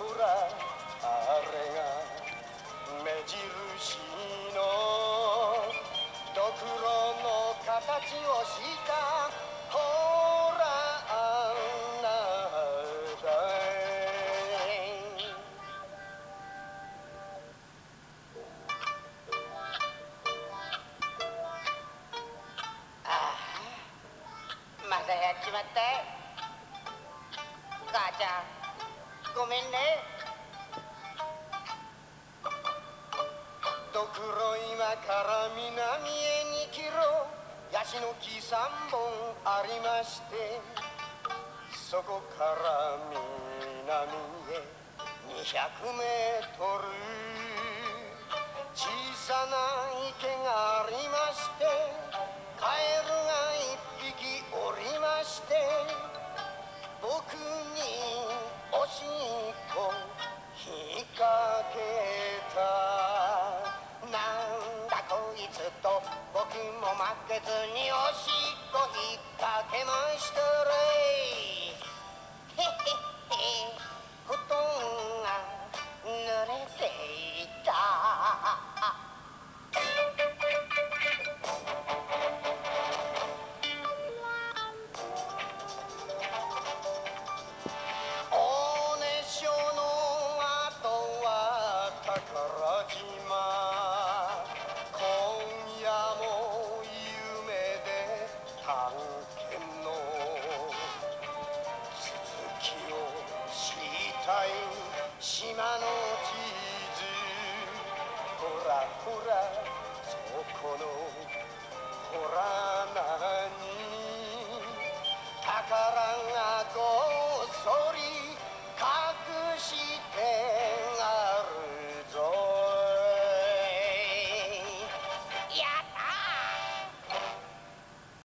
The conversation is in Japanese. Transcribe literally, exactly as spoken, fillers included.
ほらあれが目印のドクロの形をしたほらあんなだい。ああ、またやっちまったよ。母ちゃんごめんね。ドクロ今から南へにキロ、ヤシの木さんぼんありまして、そこから南へにひゃくメートル、小さな池がありまして、カエルが一匹おりまして、僕におしっこ引っ掛けた。なんだこいつと僕も負けずにおしっこ引っ掛けましたれ。へへへ、布団が濡れていた。おねしょの後は宝島、今夜も夢で探検の続きを知りたい島の地図、ほらほらそこのほら何宝がご